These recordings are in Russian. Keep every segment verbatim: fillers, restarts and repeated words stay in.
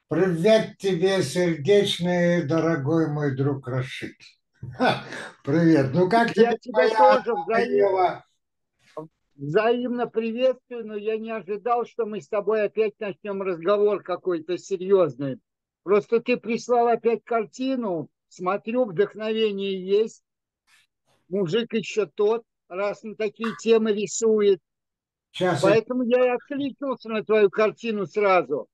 Привет тебе, сердечный, дорогой мой друг Рашид. Ха, привет. Ну как тебе Я тебя твоя тоже Адама взаим- Ева? взаимно приветствую, но я не ожидал, что мы с тобой опять начнем разговор какой-то серьезный. Просто ты прислал опять картину, смотрю, вдохновение есть, мужик еще тот, раз на такие темы рисует. Сейчас я... Поэтому я и откликнулся на твою картину сразу.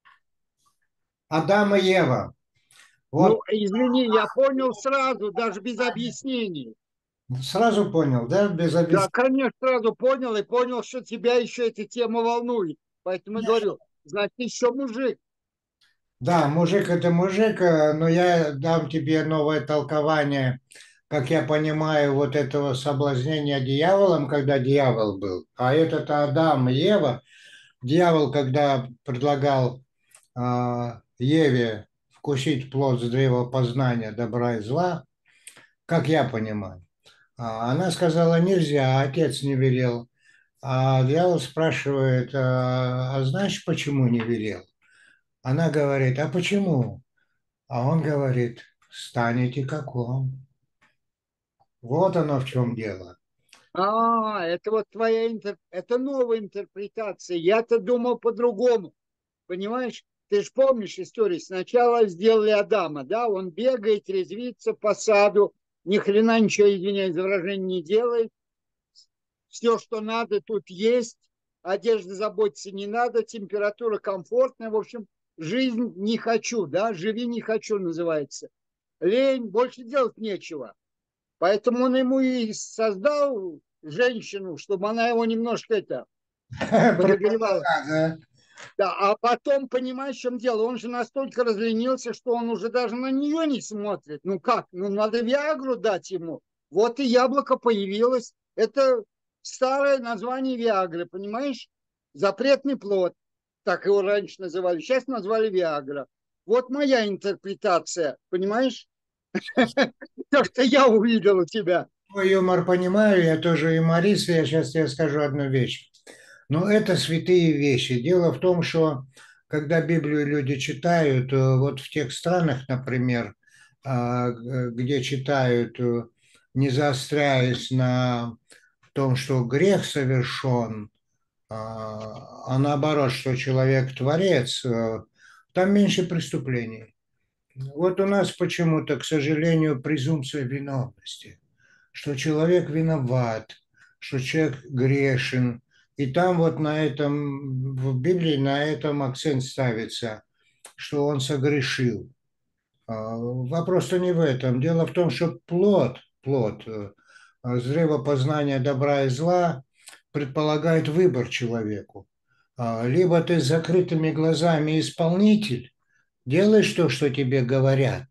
Адама Ева. Вот Ну, извини, я понял сразу, даже без объяснений. сразу понял, да, без Да, объяснения. конечно, сразу понял и понял, что тебя еще эта тема волнует. Поэтому я говорю, значит, еще мужик. Да, мужик это мужик, э, но я дам тебе новое толкование, как я понимаю, вот этого соблазнения дьяволом, когда дьявол был. А этот Адам и Ева, дьявол, когда предлагал а, Еве вкусить плод с древа познания добра и зла, как я понимаю. А она сказала, нельзя, отец не велел. А дьявол спрашивает, а, а знаешь, почему не велел? Она говорит, а почему? А он говорит, станете как он. Вот оно в чем дело. А, это вот твоя интер... это новая интерпретация. Я-то думал по-другому. Понимаешь? Ты же помнишь историю. Сначала сделали Адама, да? Он бегает, резвится по саду, ни хрена ничего, извиняюсь за выражение, не делает. Все, что надо, тут есть. Одежды заботиться не надо, температура комфортная. В общем, жизнь не хочу, да? Живи не хочу называется. Лень, больше делать нечего. Поэтому он ему и создал женщину, чтобы она его немножко это подогревала. Примерно так, да? Да, а потом, понимаешь, в чем дело? Он же настолько разленился, что он уже даже на нее не смотрит. Ну как? Ну надо Виагру дать ему. Вот и яблоко появилось. Это старое название Виагры, понимаешь? Запретный плод. Так его раньше называли. Сейчас назвали Виагра. Вот моя интерпретация, понимаешь? То, что я увидел у тебя. Твой юмор понимаю, я тоже юморист, я сейчас тебе скажу одну вещь. Но это святые вещи. Дело в том, что когда Библию люди читают, э, вот в тех странах, например, а, г- где читают, э, не заостряясь на том, что грех совершен, а а наоборот, что человек творец, э, там меньше преступлений. Вот у нас почему-то, к сожалению, презумпция виновности, что человек виноват, что человек грешен. И там вот на этом, в Библии на этом акцент ставится, что он согрешил. А, Вопрос-то не в этом. Дело в том, что плод, плод, э, с древа познания добра и зла предполагает выбор человеку. А, Либо ты с закрытыми глазами исполнитель, делаешь то, что тебе говорят,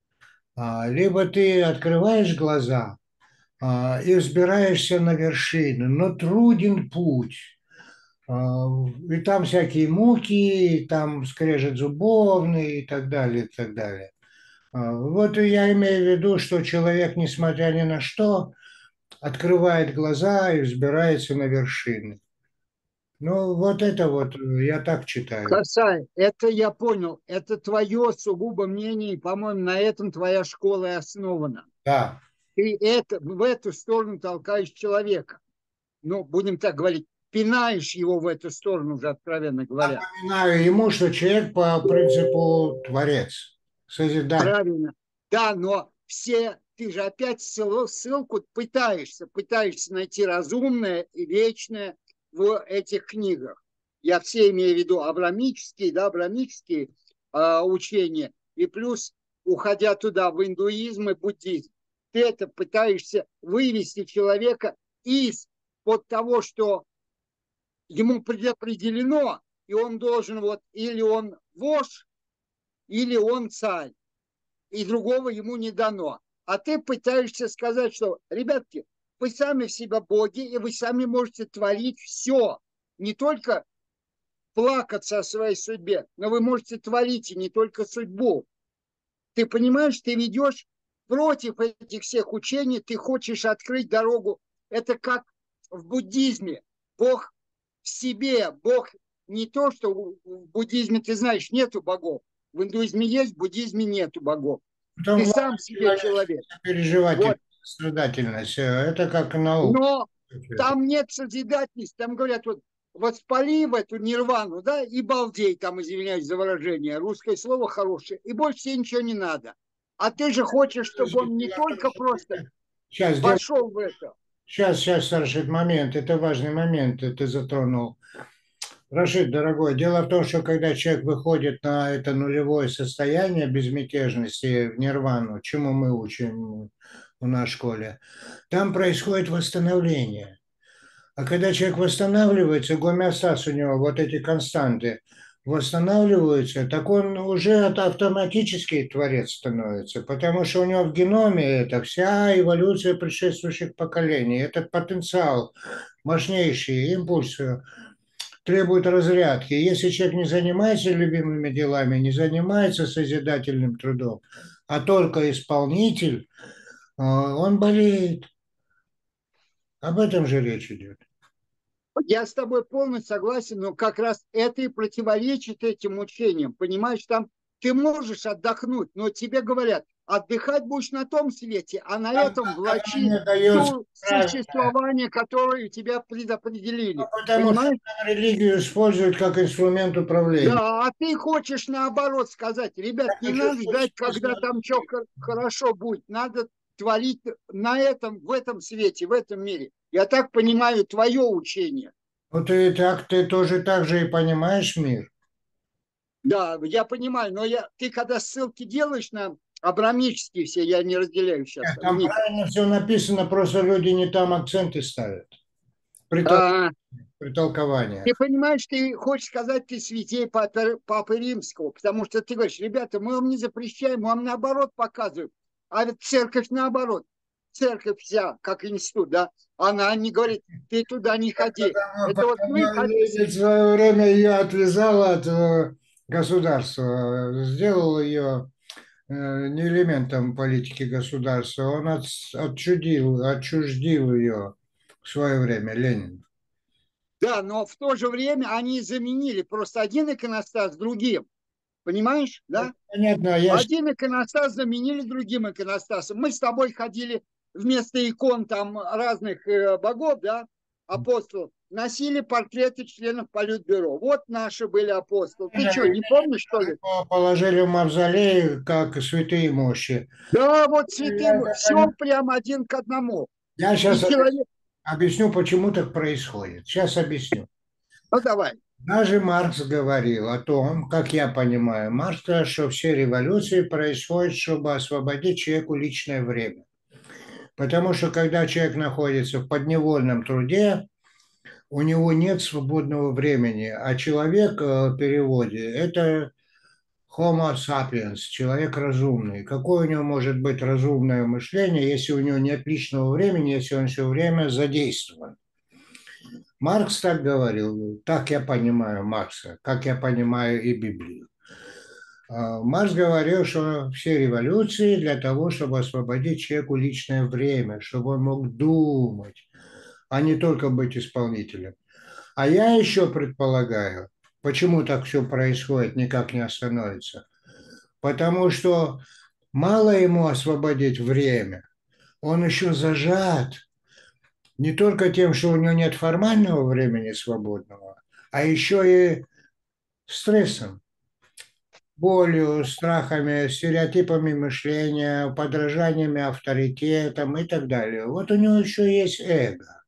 а, либо ты открываешь глаза а, и взбираешься на вершины, но труден путь. А, И там всякие муки, и там скрежет зубовный и так далее, и так далее. А, Вот и я имею в виду, что человек, несмотря ни на что, открывает глаза и взбирается на вершины. Ну, вот это вот, э, я так читаю. Хасай, это я понял. Это твое сугубо мнение, и, по-моему, на этом твоя школа и основана. Да. Ты это, в эту сторону толкаешь человека. Ну, будем так говорить, пинаешь его в эту сторону уже, откровенно говоря. Напоминаю ему, что человек по принципу творец, созидатель. Правильно. Да, но все, ты же опять ссыл- ссылку пытаешься, пытаешься найти разумное и вечное в этих книгах. Я все имею в виду абрамические, да, абрамические а, учения, и плюс, уходя туда, в индуизм и буддизм, ты это пытаешься вывести человека из под того, что ему предопределено, и он должен вот, или он вождь, или он царь, и другого ему не дано. А ты пытаешься сказать, что, ребятки, вы сами в себя боги, и вы сами можете творить все. Не только плакаться о своей судьбе, но вы можете творить и не только судьбу. Ты понимаешь, ты ведешь против этих всех учений, ты хочешь открыть дорогу. Это как в буддизме. Бог в себе, Бог не то, что в буддизме, ты знаешь, нету богов. В индуизме есть, в буддизме нету богов. Там Ты главное сам себе человек. человеческая переживательность, Вот. страдательность. Э, Это как наука. Но там нет созидательности. Там говорят, вот воспали в эту нирвану, да, и балдей, там, извиняюсь за выражение, русское слово хорошее, и больше тебе ничего не надо. А ты же хочешь, чтобы он не только просто Сейчас, дело, пошел в это. сейчас, сейчас, Рашид, момент. Это важный момент, ты затронул. Рашид, дорогой, дело в том, что когда человек выходит на это нулевое состояние безмятежности в нирвану, чему мы учим у нас в школе, там происходит восстановление. А когда человек восстанавливается, гомеостаз у него, вот эти константы восстанавливаются, так он уже автоматически творец становится, потому что у него в геноме это вся эволюция предшествующих поколений, этот потенциал, мощнейший импульс требует разрядки. Если человек не занимается любимыми делами, не занимается созидательным трудом, а только исполнитель, он болеет. Об этом же речь идет. Я с тобой полностью согласен, но как раз это и противоречит этим учениям. Понимаешь, там ты можешь отдохнуть, но тебе говорят, отдыхать будешь на том свете, а на Там, этом там влачи не дается то правильно. существование, которое тебя предопределили. Потому что Понимаешь? там религию используют как инструмент управления. Да, а ты хочешь наоборот сказать, ребят, Я не хочу надо ждать, спуститься. когда там что хорошо будет, надо творить на этом, в этом свете, в этом мире. Я так понимаю твое учение. Вот ты так, ты тоже так же и понимаешь мир. Да, я понимаю, но я, ты когда ссылки делаешь на абрамические все, я не разделяю сейчас Нет, в там них. правильно все написано, просто люди не там акценты ставят. При, тол- А, при толкованиях. ты понимаешь, ты хочешь сказать, ты святей Папы, Папы Римского, потому что ты говоришь, ребята, мы вам не запрещаем, мы вам наоборот показываем. А ведь церковь наоборот. Церковь вся, как институт, да, она не говорит, ты туда не ходи. Потому, Это вот мы потому хотим. Ленин в свое время ее отвязал от э, государства, сделал ее э, не элементом политики государства, он от, отчудил, отчуждил ее в свое время, Ленин. Да, но в то же время они заменили просто один иконостас другим. Понимаешь, да? Понятно, я Один иконостас заменили другим иконостасом. Мы с тобой ходили вместо икон там разных э, богов, да, апостолов, носили портреты членов Политбюро. Вот наши были апостолы. Ты что, не помнишь, что ли? положили в мавзолей, как святые мощи. Да, вот святые, Я, это все поним- прям один к одному. я И сейчас человек, объясню, почему так происходит. Сейчас объясню. ну давай. Даже Маркс говорил о том, как я понимаю, Маркс сказал, что все революции происходят, чтобы освободить человеку личное время. Потому что когда человек находится в подневольном труде, у него нет свободного времени, а человек э, в переводе – это Homo sapiens, человек разумный. Какое у него может быть разумное мышление, если у него нет личного времени, если он все время задействован? Маркс так говорил, так я понимаю Маркса, как я понимаю и Библию. А, Маркс говорил, что все революции для того, чтобы освободить человеку личное время, чтобы он мог думать, а не только быть исполнителем. А я еще предполагаю, почему так все происходит, никак не остановится. Потому что мало ему освободить время, он еще зажат не только тем, что у него нет формального времени свободного, а еще и стрессом, болью, страхами, стереотипами мышления, подражаниями авторитетам и так далее. Вот у него еще есть эго.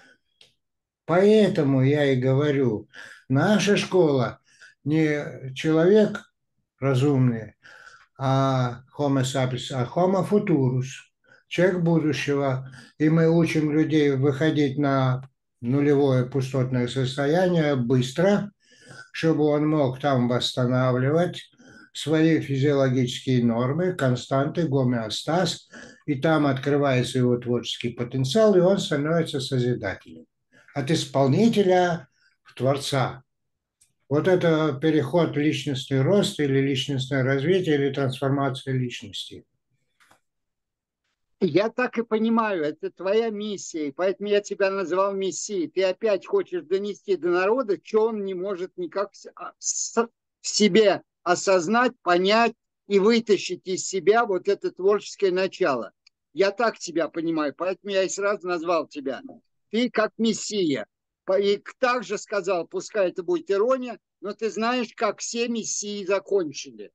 Поэтому я и говорю, наша школа не человек разумный, а Homo sapiens, а Homo futurus, человек будущего. И мы учим людей выходить на нулевое пустотное состояние быстро, чтобы он мог там восстанавливать свои физиологические нормы, константы, гомеостаз, и там открывается его творческий потенциал, и он становится созидателем. От исполнителя в творца. Вот это переход в личностный рост или личностное развитие или трансформация личности. Я так и понимаю, это твоя миссия, и поэтому я тебя назвал мессией. Ты опять хочешь донести до народа, что он не может никак а, в себе осознать, понять и вытащить из себя вот это творческое начало. Я так тебя понимаю, поэтому я и сразу назвал тебя. Ты как мессия. И также сказал, пускай это будет ирония, но ты знаешь, как все мессии закончили.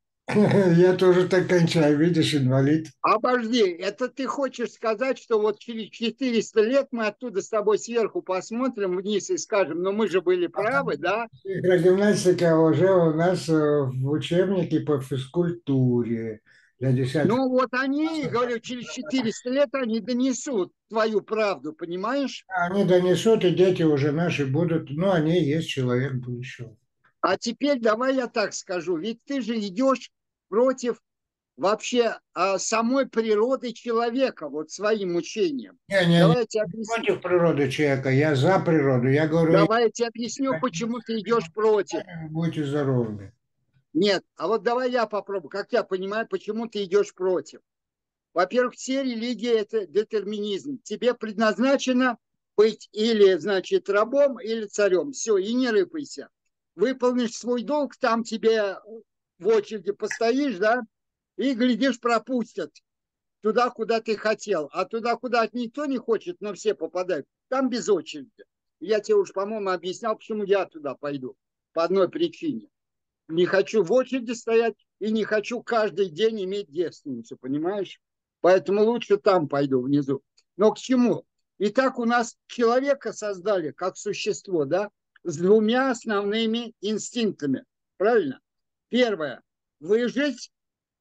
Я тоже так кончаю, видишь, инвалид. Обожди, это ты хочешь сказать, что вот через четыреста лет мы оттуда с тобой сверху посмотрим вниз и скажем, ну мы же были правы, да? Гимнастика уже у нас э, в учебнике по физкультуре для десятых. Ну вот они, говорю, через четыреста лет они донесут твою правду, понимаешь? Они донесут, и дети уже наши будут, ну, они и есть человек будущего. А теперь давай я так скажу, ведь ты же идешь против вообще а, самой природы человека, вот своим учением. Не, не, не Давай я тебе объясню. против природы человека, я за природу. Я говорю, Давай я тебе объясню, почему ты идешь против. вы будете здоровыми. Нет, а вот давай я попробую. Как я понимаю, почему ты идешь против? Во-первых, все религии – это детерминизм. Тебе предназначено быть или, значит, рабом, или царем. Все, и не рыпайся. Выполнишь свой долг, там тебе в очереди постоишь, да, и, глядишь, пропустят туда, куда ты хотел. А туда, куда никто не хочет, но все попадают, там без очереди. Я тебе уж, по-моему, объяснял, почему я туда пойду. По одной причине. Не хочу в очереди стоять и не хочу каждый день иметь девственницу, понимаешь? Поэтому лучше там пойду внизу. Но к чему? Итак, у нас человека создали как существо, да, с двумя основными инстинктами. Правильно? Первое – выжить.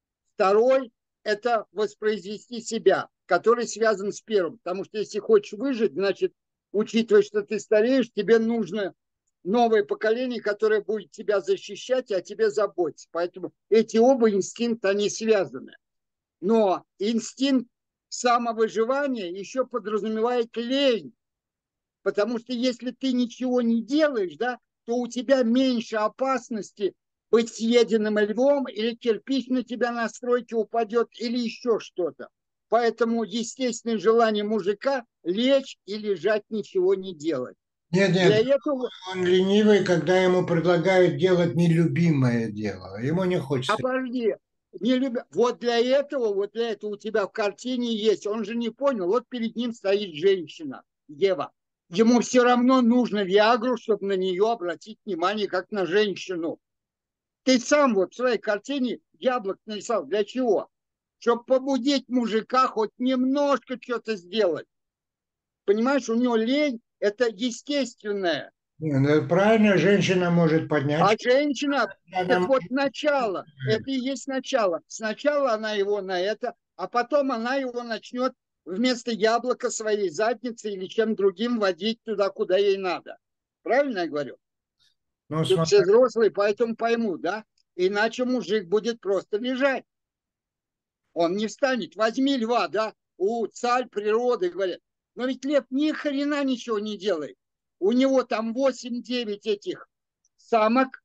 Второй – это воспроизвести себя, который связан с первым. Потому что если хочешь выжить, значит, учитывая, что ты стареешь, тебе нужно новое поколение, которое будет тебя защищать и о тебе заботиться. Поэтому эти оба инстинкта, они связаны. Но инстинкт самовыживания еще подразумевает лень. Потому что если ты ничего не делаешь, да, то у тебя меньше опасности быть съеденным львом, или кирпич на тебя на стройке упадет, или еще что-то. Поэтому естественное желание мужика лечь и лежать, ничего не делать. Нет, Для нет, этого он ленивый, когда ему предлагают делать нелюбимое дело. Ему не хочется. обожди, не любя... Вот для этого, вот для этого у тебя в картине есть. Он же не понял. Вот перед ним стоит женщина, Ева. Ему все равно нужно Виагру, чтобы на нее обратить внимание, как на женщину. Ты сам вот в своей картине яблок нарисовал. Для чего? Чтобы побудить мужика хоть немножко что-то сделать. Понимаешь, у него лень, это естественное. Не, ну, правильно, женщина может поднять. А женщина, Она так вот может- начало, это и есть начало. Сначала она его на это, а потом она его начнет вместо яблока своей задницы или чем другим водить туда, куда ей надо. Правильно я говорю? Ну, Тут смотри, все взрослые, поэтому поймут, да? Иначе мужик будет просто лежать. Он не встанет. Возьми льва, да? У царь природы, говорят. Но ведь лев ни хрена ничего не делает. У него там восемь-девять этих самок,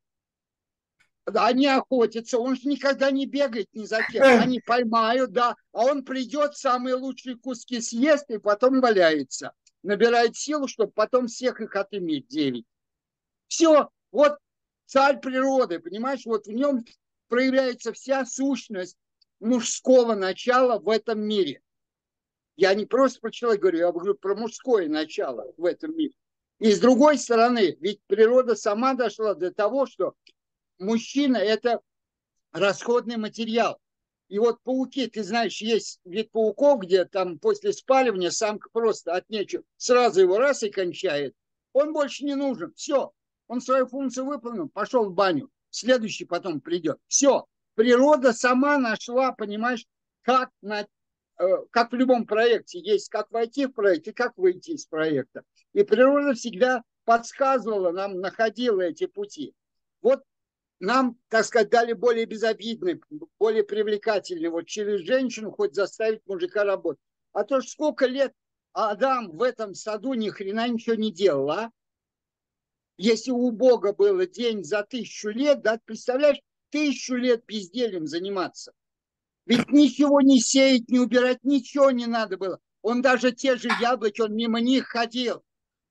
они охотятся, он же никогда не бегает ни за кем. Они поймают, да, а он придет, самые лучшие куски съест и потом валяется. Набирает силу, чтобы потом всех их отыметь, девять. Все, вот царь природы, понимаешь, вот в нем проявляется вся сущность мужского начала в этом мире. Я не просто про человека говорю, я говорю про мужское начало в этом мире. И с другой стороны, ведь природа сама дошла до того, что мужчина – это расходный материал. И вот пауки, ты знаешь, есть вид пауков, где там после спаривания самка просто от нечего сразу его раз и кончает. Он больше не нужен. Все. Он свою функцию выполнил, пошел в баню. Следующий потом придет. Все. Природа сама нашла, понимаешь, как, на, э, как в любом проекте есть, как войти в проект и как выйти из проекта. И природа всегда подсказывала нам, находила эти пути. Вот нам, так сказать, дали более безобидный, более привлекательный, вот через женщину хоть заставить мужика работать. А то ж сколько лет Адам в этом саду ни хрена ничего не делал, а? Если у Бога было день за тысячу лет, да, представляешь, тысячу лет бездельем заниматься. Ведь ничего не сеять, не убирать, ничего не надо было. Он даже те же яблоки, он мимо них ходил.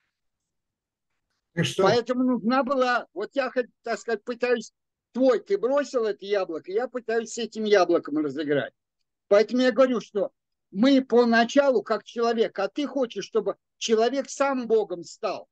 И что? Поэтому нужна была, вот я, так сказать, пытаюсь, твой, ты бросил это яблоко, я пытаюсь с этим яблоком разыграть. Поэтому я говорю, что мы поначалу как человек, а ты хочешь, чтобы человек сам Богом стал.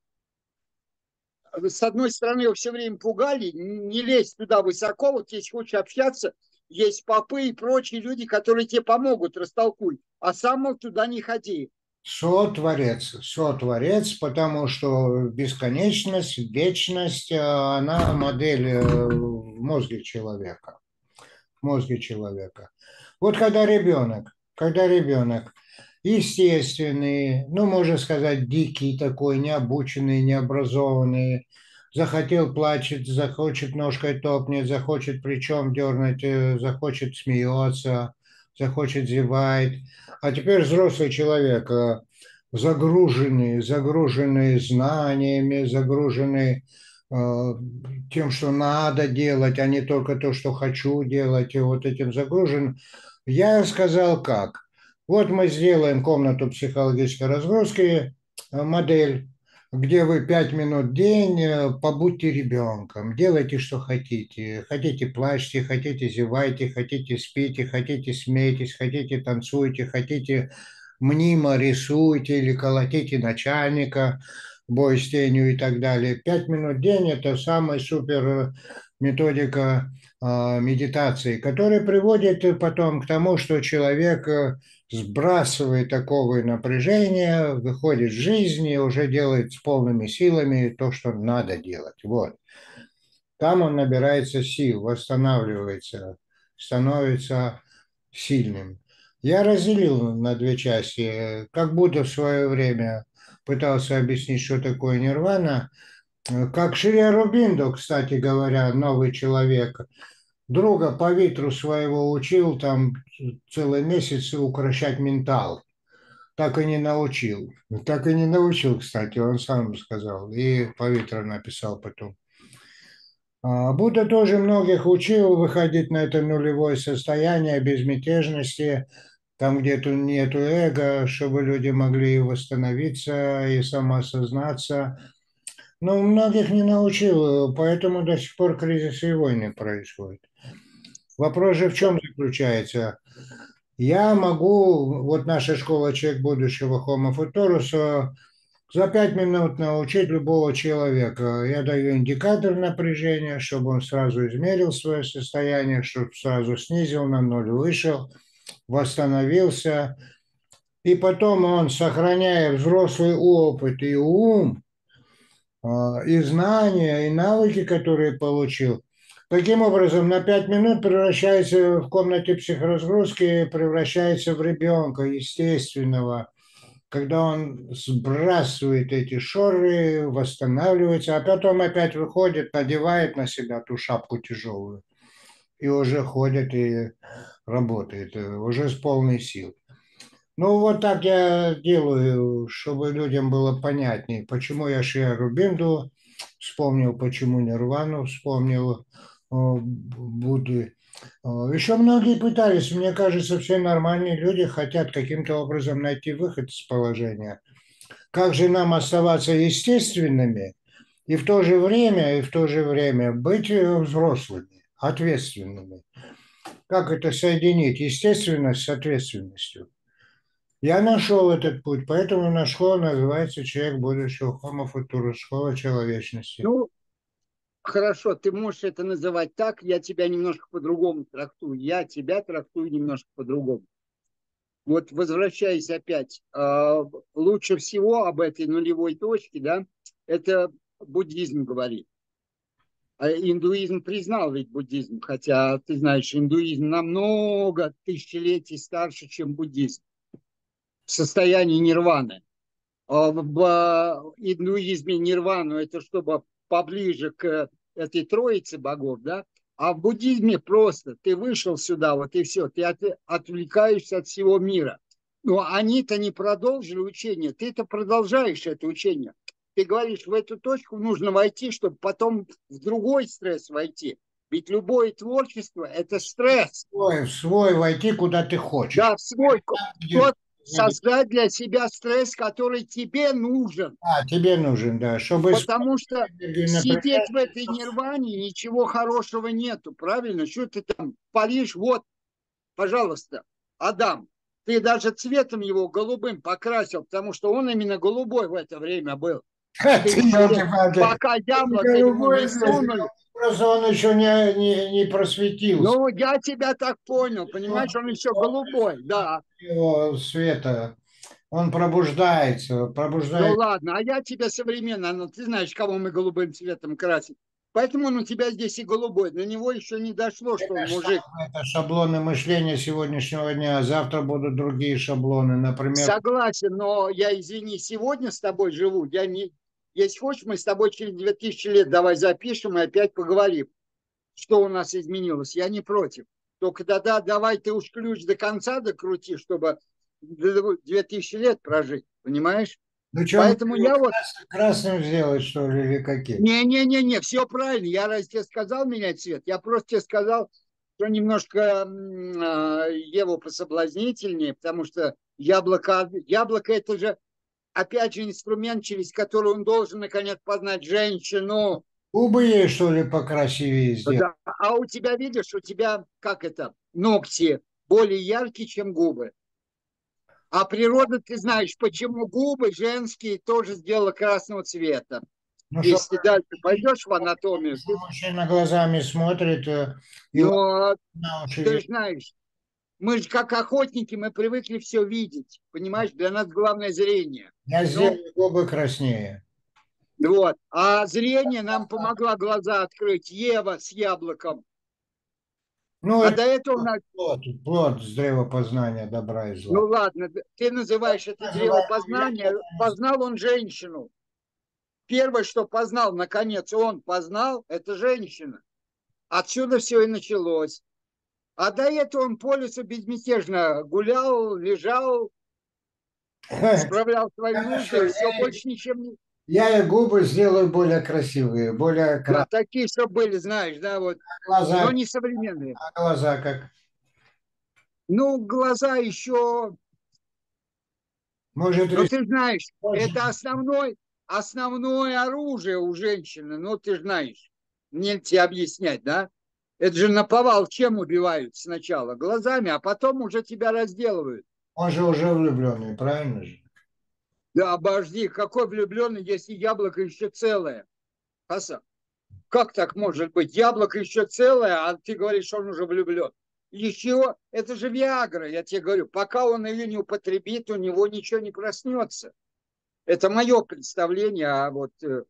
С одной стороны, его все время пугали, не лезь туда высоко, вот если хочешь общаться, есть попы и прочие люди, которые тебе помогут, растолкуй, а сам мол, туда не ходи. Сотворец, сотворец, потому что бесконечность, вечность, э, она модель э, в мозге человека, в мозге человека. Вот когда ребенок, когда ребенок естественный, ну, можно сказать, дикий такой, необученный, необразованный, захотел плачет, захочет ножкой топнет, захочет плечом дернуть, э, захочет смеется, захочет зевает. А теперь взрослый человек, э, загруженный, загруженный знаниями, загруженный э, тем, что надо делать, а не только то, что хочу делать, и вот этим загружен. Я сказал как? Вот мы сделаем комнату психологической разгрузки, э, модель, где вы пять минут в день э, побудьте ребенком, делайте, что хотите. Хотите плачьте, хотите зевайте, хотите спите, хотите смейтесь, хотите танцуйте, хотите мнимо рисуйте или колотите начальника, бой с тенью и так далее. Пять минут в день – это самая супер э, методика э, медитации, которая приводит потом к тому, что человек э, сбрасывает такого напряжения, выходит в жизнь и уже делает с полными силами то, что надо делать. Вот. Там он набирается сил, восстанавливается, становится сильным. Я разделил на две части. Как Будда в свое время пытался объяснить, что такое нирвана, как Шри Ауробиндо, кстати говоря, новый человек, друга по ветру своего учил там целый месяц укращать ментал. Так и не научил. Так и не научил, кстати, он сам сказал. И по ветру написал потом. А, Будда тоже многих учил выходить на это нулевое состояние безмятежности, там где-то нету эго, чтобы люди могли восстановиться и самоосознаться. Но многих не научил, поэтому до сих пор кризисы и войны происходят. Вопрос же в чем заключается? Я могу, вот наша школа «Человек будущего» Homo Futurus, э, за пять минут научить любого человека. Я даю индикатор напряжения, чтобы он сразу измерил свое состояние, чтобы сразу снизил на ноль, вышел, восстановился. И потом он, сохраняя взрослый опыт и ум, а, и знания, и навыки, которые получил, таким образом на пять минут превращается в комнате психоразгрузки, превращается в ребенка естественного, когда он сбрасывает эти шоры, восстанавливается, а потом опять выходит, надевает на себя ту шапку тяжелую и уже ходит и работает, э, уже с полной силой. Ну, вот так я делаю, чтобы людям было понятнее, почему я Шри Рубинду вспомнил, почему Нирвану вспомнил, о, Будды. О, Еще многие пытались, мне кажется, все нормальные люди хотят каким-то образом найти выход из положения. Как же нам оставаться естественными и в то же время, и в то же время быть э, взрослыми, ответственными? Как это соединить, естественность с ответственностью? Я нашел этот путь, поэтому наша школа называется «Человек будущего», Homo Futurus, школа человечности. Ну, хорошо, ты можешь это называть так, я тебя немножко по-другому трактую. Я тебя трактую немножко по-другому. Вот возвращаясь опять, э, лучше всего об этой нулевой точке, да, это буддизм говорит. А индуизм признал ведь буддизм, хотя, ты знаешь, индуизм намного тысячелетий старше, чем буддизм в состоянии нирваны. А в индуизме нирвану это чтобы поближе к этой троице богов, да, а в буддизме просто ты вышел сюда, вот и все, ты от, отвлекаешься от всего мира. Но они-то не продолжили учение, ты-то продолжаешь это учение. Ты говоришь, в эту точку нужно войти, чтобы потом в другой стресс войти. Ведь любое творчество – это стресс. Свой, в свой войти, куда ты хочешь. Да, в свой. Где- Тот создать для себя стресс, который тебе нужен. А, тебе нужен, да, чтобы Потому использовать что энергию, например, сидеть в этой нирване ничего хорошего нету, правильно? Что ты там паришь? Вот, пожалуйста, Адам, ты даже цветом его голубым покрасил, потому что он именно голубой в это время был. ты, Тысячи лет. елки-палки, Пока яблоко ему голубой не здесь, сунули. просто он еще не, не, не просветился. Ну, я тебя так понял, понимаешь, он еще голубой, да. Его света, он пробуждается, Ну пробуждает. ладно, а я тебя современно, ну ты знаешь, кого мы голубым цветом красим. Поэтому он у тебя здесь и голубой. До него еще не дошло, что Это, он ш- мужик. это шаблоны мышления сегодняшнего дня, а завтра будут другие шаблоны. Например, Согласен, но я, извини, сегодня с тобой живу. Я не... Если хочешь, мы с тобой через две тысячи лет давай запишем и опять поговорим, что у нас изменилось. Я не против. Только тогда давай ты уж ключ до конца докрути, чтобы две тысячи лет прожить, понимаешь? ну что, мне Поэтому его я вот... крас- красным сделать, что ли, или каким? Не-не-не-не, все правильно. Я раз тебе сказал менять цвет, я просто тебе сказал, что немножко м, а, Еву пособлазнительнее, потому что яблоко, яблоко это же опять же инструмент, через который он должен наконец познать женщину. Губы ей, что ли, покрасивее сделать? Да. А у тебя, видишь, у тебя, как это, ногти более яркие, чем губы. А природа, ты знаешь, почему губы женские тоже сделала красного цвета. Ну, что, Если ты дальше пойдешь в анатомию, ты, мужчина глазами смотрит, э, и вот но на уши ты вешает. же знаешь, мы же как охотники, мы привыкли все видеть. Понимаешь, для нас главное зрение. Я Ну, сделаю губы краснее. вот. А зрение нам помогла глаза открыть Ева с яблоком. Ну, А это до этого у нас... плод, плод с древа познания добра и Ну зла. ладно, ты называешь это древо Называем познания. яблоками. Познал он женщину. Первое, что познал, наконец, он познал, это женщина. Отсюда все и началось. А до этого он по лесу безмятежно гулял, лежал, справлял свои нужды, Хорошо, и все, я, больше ничем не... я и губы сделаю более красивые, более Да, красные. такие, что были, знаешь, да, вот, но Глаза, не современные. а глаза как? Ну, глаза еще, Может, ну, рис- ты знаешь, больше? это основной, основное оружие у женщины, ну, ты знаешь, мне тебе объяснять, да? Это же наповал чем убивают сначала? Глазами, а потом уже тебя разделывают. Он же уже влюбленный, правильно же? Да, обожди, какой влюбленный, если яблоко еще целое? Хасан, как так может быть? Яблоко еще целое, а ты говоришь, что он уже влюблен. Еще, это же Виагра, я тебе говорю, пока он ее не употребит, у него ничего не проснется. Это мое представление, а вот э,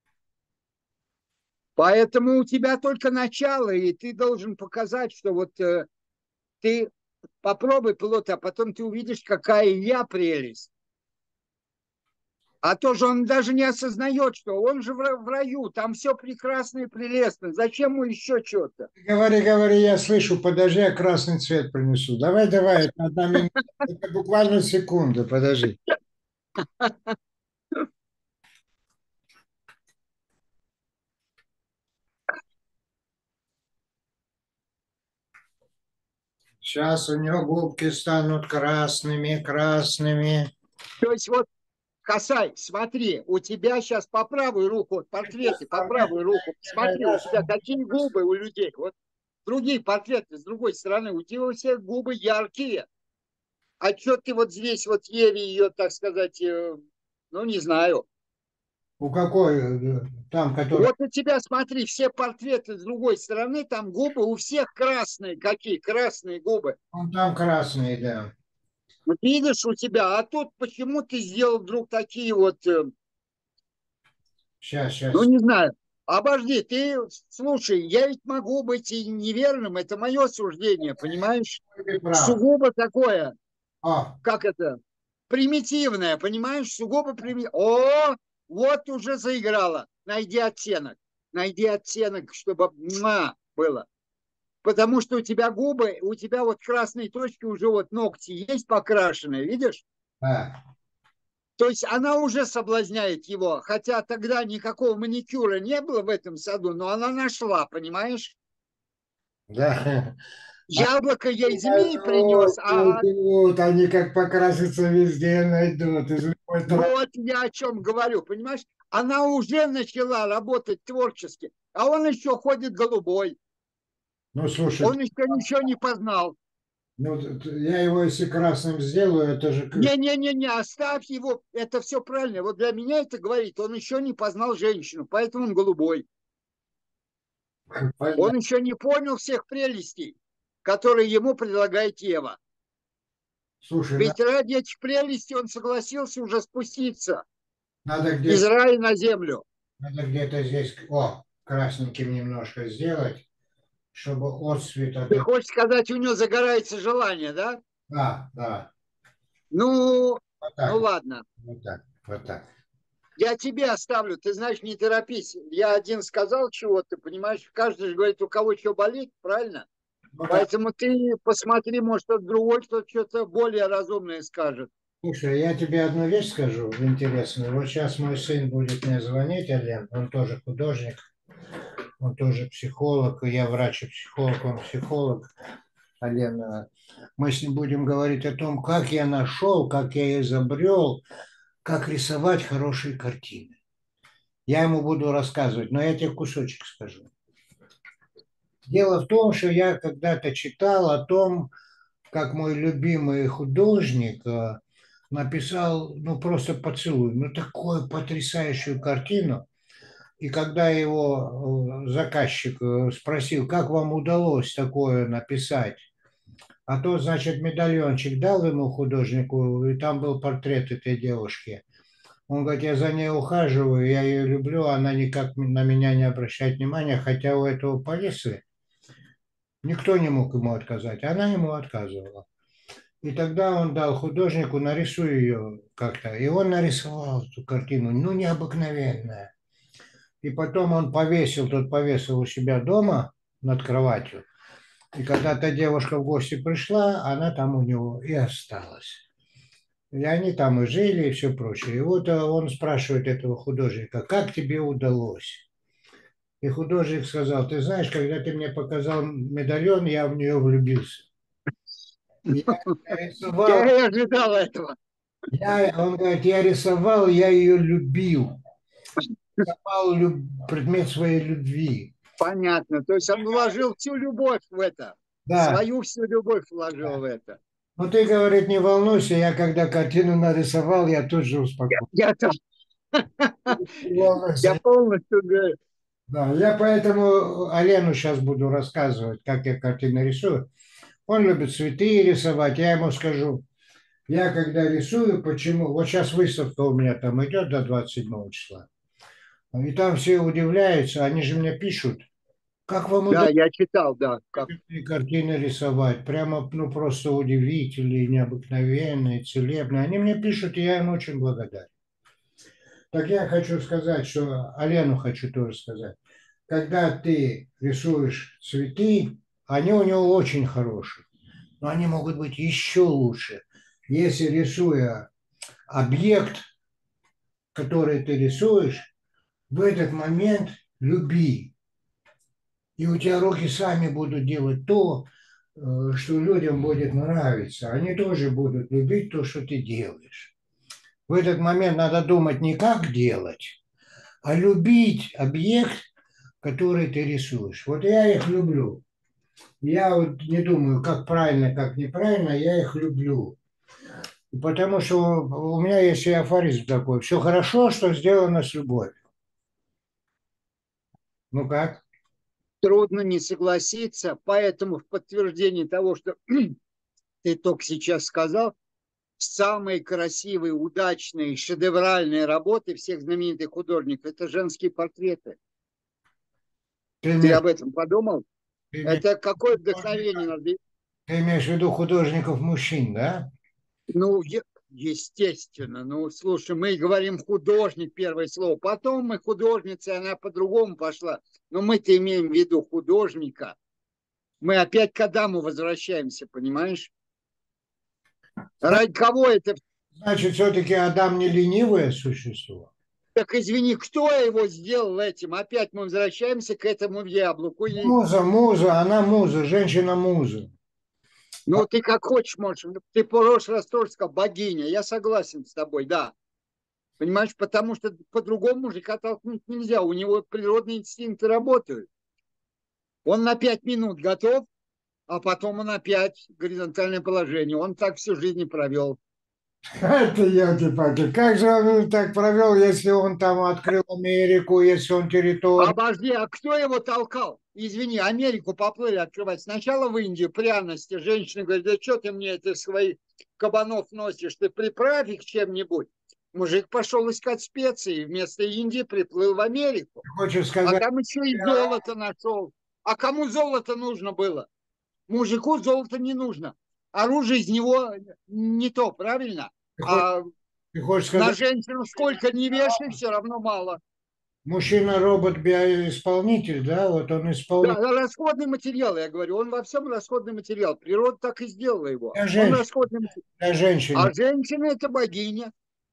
поэтому у тебя только начало, и ты должен показать, что вот э, ты попробуй плод, а потом ты увидишь, какая я прелесть. А то же он даже не осознает, что он же в в раю, там все прекрасно и прелестно. Зачем ему еще что-то? Говори, говори, я слышу, подожди, я красный цвет принесу. Давай, давай, это одна минута, это буквально секунда, подожди. Сейчас у него губки станут красными, красными. То есть вот, Хасай, смотри, у тебя сейчас по правую руку, вот портреты по правую руку, смотри, у тебя какие губы у людей. Вот другие портреты с другой стороны, у тебя все губы яркие. А что ты вот здесь вот еле ее, так сказать, э, ну не знаю. У какой, э, там, который, Вот у тебя, смотри, все портреты с другой стороны, там губы у всех красные. Какие красные губы? он там красный, да. Вот видишь у тебя, а тут почему ты сделал вдруг такие вот, э, Сейчас, ну сейчас. не знаю. Обожди, ты, слушай, я ведь могу быть и неверным, это мое суждение, понимаешь? Ты прав. Сугубо такое, О, как это, примитивное, понимаешь? Сугубо примитивное. О, вот уже заиграла. Найди оттенок. Найди оттенок, чтобы муа, было. Потому что у тебя губы, у тебя вот красные точки, уже вот ногти есть покрашенные, видишь? да. То есть она уже соблазняет его, хотя тогда никакого маникюра не было в этом саду, но она нашла, понимаешь? Да. Яблоко я из змеи принес, Найдут, а найдут, они как покраситься везде найдут. Из любой страны. вот я о чем говорю, понимаешь? Она уже начала работать творчески, а он еще ходит голубой. Ну, слушай, Он еще ничего не познал. ну, т- т- я его если красным сделаю, это же к- Не-не-не-не, оставь его, это все правильно. Вот для меня это говорит, он еще не познал женщину, поэтому он голубой. Он понятно. еще не понял всех прелестей, которые ему предлагает Ева. Слушай, на- Ведь ради этих прелестей он согласился уже спуститься надо из где-то, рая на землю. надо где-то здесь, о, красненьким немножко сделать, чтобы отцвет от Ты этого. хочешь сказать, у него загорается желание, да? Да, да, Ну, вот ну так, ладно. вот так, вот так. Я тебе оставлю, ты знаешь, не торопись. Я один сказал чего-то, понимаешь? Каждый же говорит, у кого что болит, правильно? Вот так. Поэтому ты посмотри, может, тот другой кто-то что-то более разумное скажет. Слушай, я тебе одну вещь скажу интересную. Вот сейчас мой сын будет мне звонить, Ален, он тоже художник, он тоже психолог, и я врач и психолог, он психолог. Ален, э, мы с ним будем говорить о том, как я нашел, как я изобрел, как рисовать хорошие картины. Я ему буду рассказывать, но я тебе кусочек скажу. Дело в том, что я когда-то читал о том, как мой любимый художник э, написал, ну, просто поцелуй, ну, такую потрясающую картину. И когда его э, заказчик э, спросил, как вам удалось такое написать, а то, значит, медальончик дал ему художнику, и там был портрет этой девушки. Он говорит, я за ней ухаживаю, я ее люблю, она никак на меня не обращает внимания, хотя у этого повесы никто не мог ему отказать, она ему отказывала. И тогда он дал художнику, нарисуй ее как-то. И он нарисовал эту картину, ну, необыкновенная. И потом он повесил, тот повесил у себя дома над кроватью. И когда та девушка в гости пришла, она там у него и осталась. И они там и жили, и все прочее. И вот э, он спрашивает этого художника, как тебе удалось? И художник сказал, ты знаешь, когда ты мне показал медальон, я в нее влюбился. И я Я рисовал, и ожидал этого. я, он говорит, я рисовал, я ее любил. Рисовал люб- предмет своей любви. Понятно. То есть он вложил всю любовь в это. Да, Свою всю любовь вложил в да. это. Ну ты, говорит, не волнуйся, я когда картину нарисовал, я тут же Я, успокоился. я, там- Не волнуйся. я полностью говорю. Да, я поэтому Алену сейчас буду рассказывать, как я картины рисую. Он любит цветы рисовать, я ему скажу, я когда рисую, почему, вот сейчас выставка у меня там идет до двадцать седьмого числа, и там все удивляются, они же мне пишут, как вам Да, удалось я читал, да. Как. такие картины рисовать, прямо, ну, просто удивительные, необыкновенные, целебные. Они мне пишут, и я им очень благодарен. Так я хочу сказать, что Алену хочу тоже сказать. Когда ты рисуешь цветы, они у него очень хорошие, но они могут быть еще лучше, если рисуя объект, который ты рисуешь, в этот момент люби. И у тебя руки сами будут делать то, э, что людям будет нравиться. Они тоже будут любить то, что ты делаешь. В этот момент надо думать не как делать, а любить объект, который ты рисуешь. Вот я их люблю. Я вот не думаю, как правильно, как неправильно, я их люблю. Потому что у меня есть и афоризм такой. Все хорошо, что сделано с любовью. Ну как? Трудно не согласиться, поэтому в подтверждении того, что ты только сейчас сказал, самые красивые, удачные, шедевральные работы всех знаменитых художников – это женские портреты. Ты Ты имеешь, об этом подумал? ты имеешь, Это какое вдохновение надо? ты имеешь в виду художников мужчин, да? Ну, е- естественно. Ну, слушай, мы говорим художник, первое слово. Потом мы художница, она по-другому пошла. Но мы-то имеем в виду художника. Мы опять к Адаму возвращаемся, понимаешь? Ради кого это? Значит, все-таки Адам не ленивое существо. Так извини, кто его сделал этим? Опять мы возвращаемся к этому яблоку. И, Муза, муза, она муза, женщина-муза. ну, ты как хочешь, можешь. Ты в прошлый раз тоже сказал богиня. Я согласен с тобой, да. Понимаешь, потому что по-другому мужика толкнуть нельзя. У него природные инстинкты работают. Он на пять минут готов, а потом он опять горизонтальное положение. Он так всю жизнь и провел. Это елки-палки. Как же он так провел, если он там открыл Америку, если он территорию? Обожди, а кто его толкал? Извини, Америку поплыли открывать. Сначала в Индию пряности. Женщина говорит, да что ты мне это свои кабанов носишь? Ты приправь их чем-нибудь. Мужик пошел искать специи. Вместо Индии приплыл в Америку. Хочешь А сказать, там еще и золото нашел. А кому золото нужно было? Мужику золото не нужно. Оружие из него не то, правильно? ты хочешь, А ты хочешь на сказать, женщину сколько не вешай, все равно мало. мужчина-робот биоисполнитель, да, вот он Да, исполнитель расходный материал, я говорю. Он во всем расходный материал. Природа так и сделала его. для Он женщин, расходный материал. для женщины. А женщина – это богиня.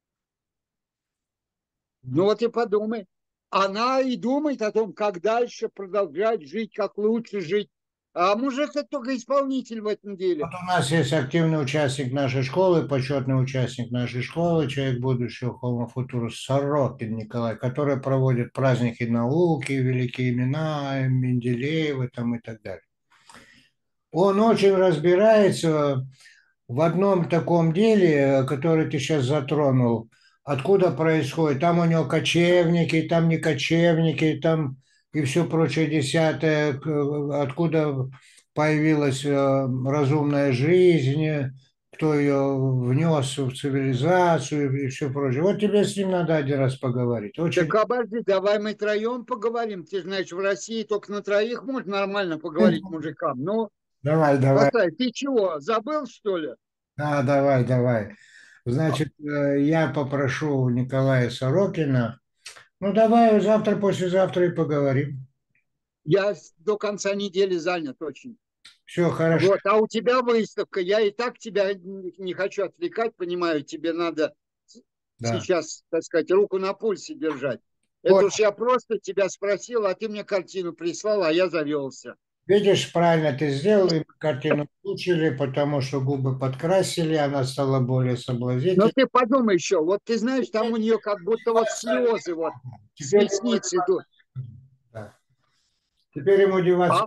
Ну вот и подумай. Она и думает о том, как дальше продолжать жить, как лучше жить. А мужик – это только исполнитель в этом деле. Вот у нас есть активный участник нашей школы, почетный участник нашей школы, человек будущего Homo Futurus Сорокин Николай, который проводит праздники науки, великие имена, Менделеева там и так далее. Он очень разбирается в одном таком деле, который ты сейчас затронул, откуда происходит. Там у него кочевники, там не кочевники, там и все прочее десятое, откуда появилась э, разумная жизнь, кто ее внес в цивилизацию и все прочее. Вот тебе с ним надо один раз поговорить. Очень... Так обожди, давай мы троем поговорим. Ты знаешь, в России только на троих можно нормально поговорить мужикам. Ну, Давай, давай. поставь, ты чего, забыл, что ли? Да, давай, давай. Значит, э, я попрошу Николая Сорокина. Ну, давай завтра, послезавтра и поговорим. Я до конца недели занят очень. Все хорошо. Вот, а у тебя выставка. Я и так тебя не хочу отвлекать, понимаю, тебе надо Да. сейчас, так сказать, руку на пульсе держать. Это Вот, уж я просто тебя спросил, а ты мне картину прислал, а я завелся. видишь, правильно ты сделал, и мы картину получили, потому что губы подкрасили, она стала более Но соблазнительной. ты подумай еще, вот ты знаешь, там у нее как будто вот слезы вот с Теперь ему ресниц идут. деваться. Да. Теперь ему деваться. А?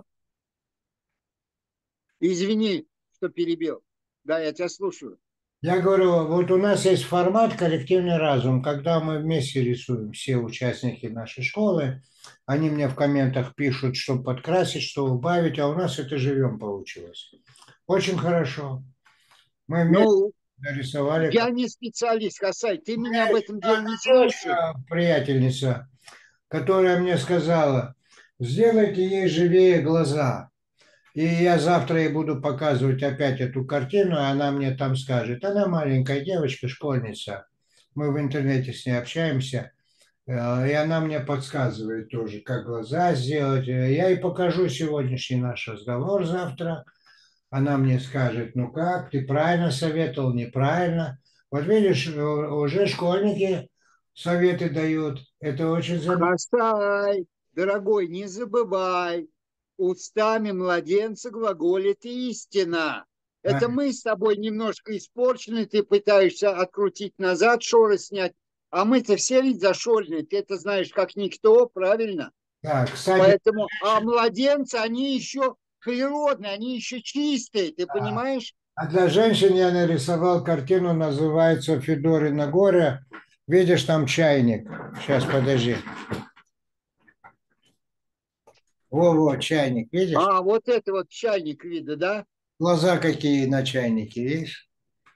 Извини, что перебил. Да, я тебя слушаю. Я говорю, вот у нас есть формат коллективный разум, когда мы вместе рисуем, все участники нашей школы, они мне в комментах пишут, что подкрасить, что убавить, а у нас это живем получилось. Очень хорошо. Мы вместе Ну, нарисовали. я не специалист, Хасай, ты У меня меня в есть этом деле одна не слушай. девочка, приятельница, которая мне сказала, сделайте ей живее глаза. И я завтра ей буду показывать опять эту картину, и она мне там скажет. Она маленькая девочка, школьница. Мы в интернете с ней общаемся. э, И она мне подсказывает тоже, как глаза сделать. Э, Я ей покажу сегодняшний наш разговор завтра. Она мне скажет, ну как, ты правильно советовал, неправильно. Вот видишь, э, уже школьники советы дают. Это очень замечательно. Хасай, дорогой, не забывай, устами младенца глаголит истина. Это мы с тобой немножко испорчены, ты пытаешься открутить назад, шоры снять, а мы-то все ведь зашоренные, ты это знаешь как никто, правильно? Да, кстати, Поэтому, а младенцы, они еще природные, они еще чистые, ты понимаешь? а для женщин я нарисовал картину, называется «Федорино горе». Видишь, там чайник. Сейчас, подожди. Во-во, чайник, видишь? А, вот это вот чайник вида, да? Глаза какие на чайнике, видишь?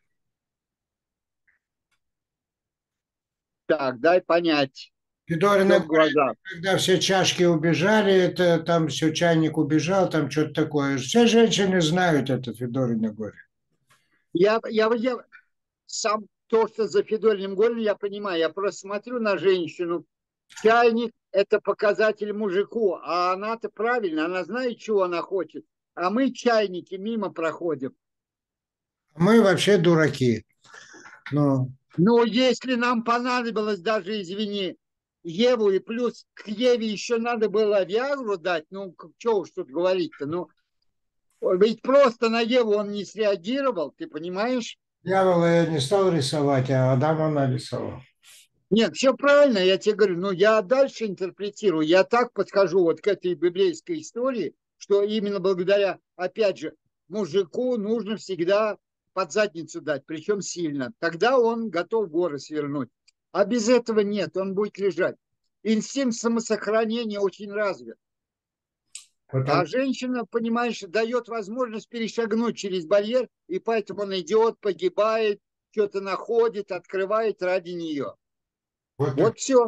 Так, дай понять, Федорино что в горе, глазах. когда все чашки убежали, это там все, чайник убежал, там что-то такое. Все женщины знают это Федорино горе. Я, я, я сам то, что за Федориным голем, я понимаю. Я просто смотрю на женщину. Чайник – это показатель мужику, а она-то правильно, она знает, чего она хочет. А мы, чайники, мимо проходим. Мы вообще дураки. Ну, Но если нам понадобилось, даже, извини, Еву, и плюс к Еве еще надо было Виагру дать, ну, что уж тут говорить-то, ну, ведь просто на Еву он не среагировал, ты понимаешь? Дьявола я не стал рисовать, а Адама нарисовал. Нет, все правильно, я тебе говорю, но я дальше интерпретирую, я так подхожу вот к этой библейской истории, что именно благодаря, опять же, мужику нужно всегда под задницу дать, причем сильно. Тогда он готов горы свернуть. А без этого нет, он будет лежать. Инстинкт самосохранения очень развит. Потому А женщина, понимаешь, дает возможность перешагнуть через барьер, и поэтому он идет, погибает, что-то находит, открывает ради нее. вот так. Вот все.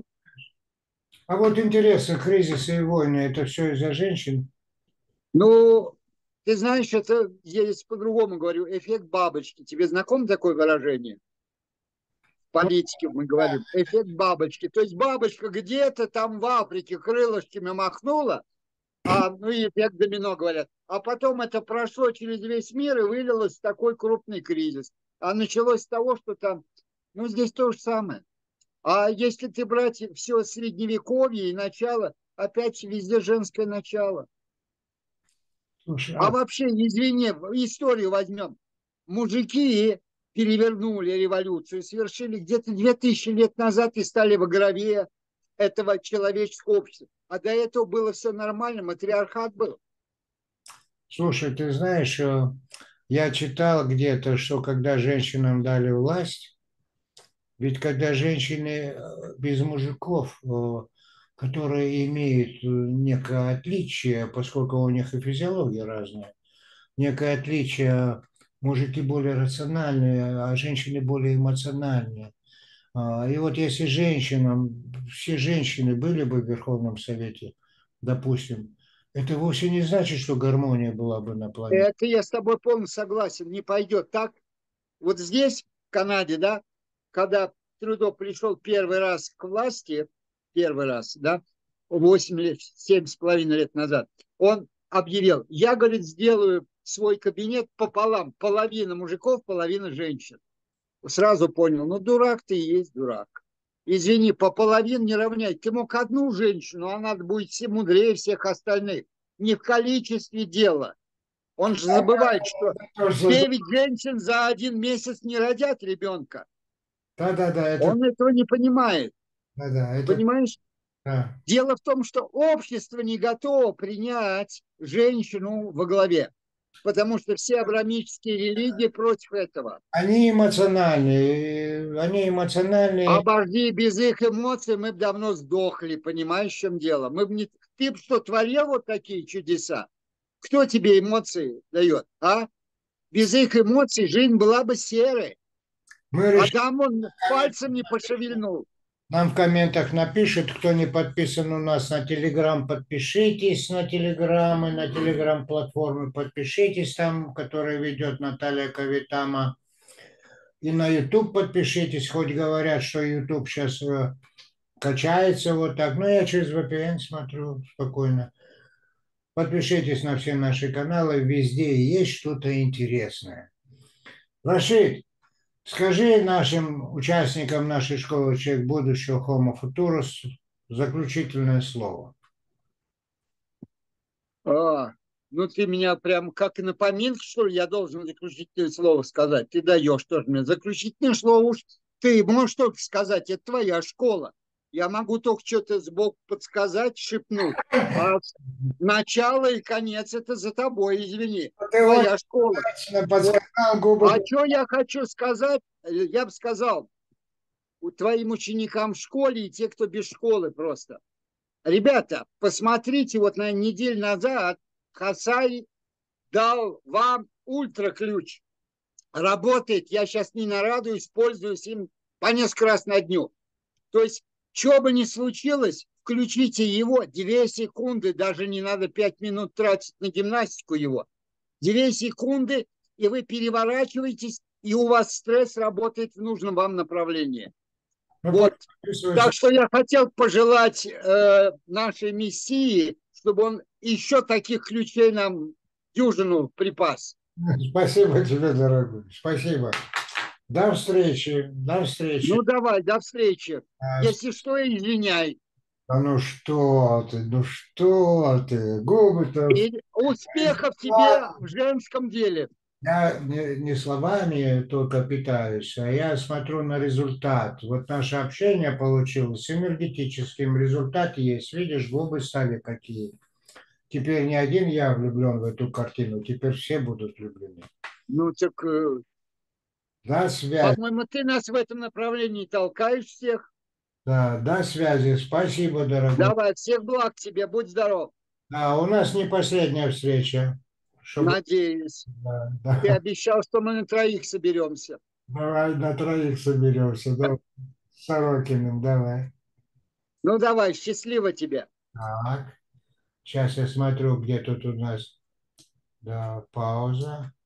А вот интересно, кризисы и войны, это все из-за женщин? Ну, ты знаешь, это, я здесь по-другому говорю, эффект бабочки. Тебе знакомо такое выражение? В политике мы говорим, эффект бабочки. То есть бабочка где-то там в Африке крылышками махнула, а, ну и эффект домино говорят. А потом это прошло через весь мир и вылилось в такой крупный кризис. А началось с того, что там, ну здесь то же самое. А если ты брать все средневековье и начало, опять везде женское начало. Слушай, А а вообще, извини, историю возьмем. Мужики перевернули революцию, совершили где-то две тысячи лет назад и стали во главе этого человеческого общества. А до этого было все нормально, матриархат был. слушай, ты знаешь, э, я читал где-то, что когда женщинам дали власть, ведь когда женщины э, без мужиков, э, которые имеют э, некое отличие, поскольку у них и физиология разная, некое отличие, мужики более рациональные, а женщины более эмоциональные. А, И вот если женщинам, все женщины были бы в Верховном Совете, допустим, это вовсе не значит, что гармония была бы на планете. Это я с тобой полностью согласен, не пойдет так. Вот здесь, в Канаде, да, когда Трюдо пришел первый раз к власти, первый раз, да, восемь лет, семь с половиной лет назад, он объявил, я, говорит, сделаю свой кабинет пополам, половина мужиков, половина женщин. Сразу понял, ну дурак ты и есть дурак. Извини, по половине не равняй. Ты мог одну женщину, а надо будет все мудрее всех остальных. Не в количестве дела. Он же забывает, что девять женщин за один месяц не родят ребенка. Да, да, да, это, Он этого не понимает. да, да, это, Понимаешь? да. Дело в том, что общество не готово принять женщину во главе, потому что все абрамические религии против этого. Они эмоциональные, они эмоциональные. Обожди, без их эмоций мы бы давно сдохли, понимаешь, в чем дело? Мы бы не... Ты бы что, творил вот такие чудеса? Кто тебе эмоции дает, а? Без их эмоций жизнь была бы серой. Мы решили, Адам он пальцем не пошевельнул. нам в комментах напишет, кто не подписан у нас на Телеграм, подпишитесь на Телеграм и на Телеграм-платформы, подпишитесь там, который ведет Наталья Кавитама. И на YouTube подпишитесь, хоть говорят, что YouTube сейчас э, качается вот так. Но я через V P N смотрю спокойно. Подпишитесь на все наши каналы, везде есть что-то интересное. Рашид, скажи нашим участникам нашей школы «Человек будущего» Homo Futurus заключительное слово. А, ну ты меня прям как и на поминке, что ли, я должен заключительное слово сказать. Ты даешь тоже мне заключительное слово уж. Ты можешь только сказать, это твоя школа. Я могу только что-то сбоку подсказать, шепнуть. А начало и конец это за тобой, извини. Ты очень Твоя школа. удачно Вот. подсказал губы. А что я хочу сказать? Я бы сказал твоим ученикам в школе и те, кто без школы просто. Ребята, посмотрите, вот на неделю назад Хасай дал вам ультра-ключ. Работает, я сейчас не нарадуюсь, пользуюсь им по несколько раз на дню. То есть, что бы ни случилось, включите его две секунды, даже не надо пять минут тратить на гимнастику его. Две секунды, и вы переворачиваетесь, и у вас стресс работает в нужном вам направлении. Ну, Вот. подписывайся. Так что я хотел пожелать э, нашей мессии, чтобы он еще таких ключей нам дюжину припас. Спасибо тебе, дорогой. Спасибо. До встречи. До встречи. Ну давай, до встречи. А, Если что, извиняй. Да ну что ты, ну что ты, губы-то... И успехов тебе в женском деле. Я не, не словами только питаюсь, а я смотрю на результат. Вот наше общение получилось энергетическим, результат есть. Видишь, губы стали какие. Теперь не один я влюблен в эту картину, теперь все будут влюблены. Ну так, э, До связи, по-моему, ты нас в этом направлении толкаешь всех. да, до связи. Спасибо, дорогой. Давай, всех благ тебе, будь здоров. Да, у нас не последняя встреча. Чтобы... Надеюсь. Да, Ты да. обещал, что мы на троих соберемся. Давай на троих соберемся. Да. С Сорокиным, давай. Ну давай, счастливо тебе. Так, сейчас я смотрю, где тут у нас. Да, пауза.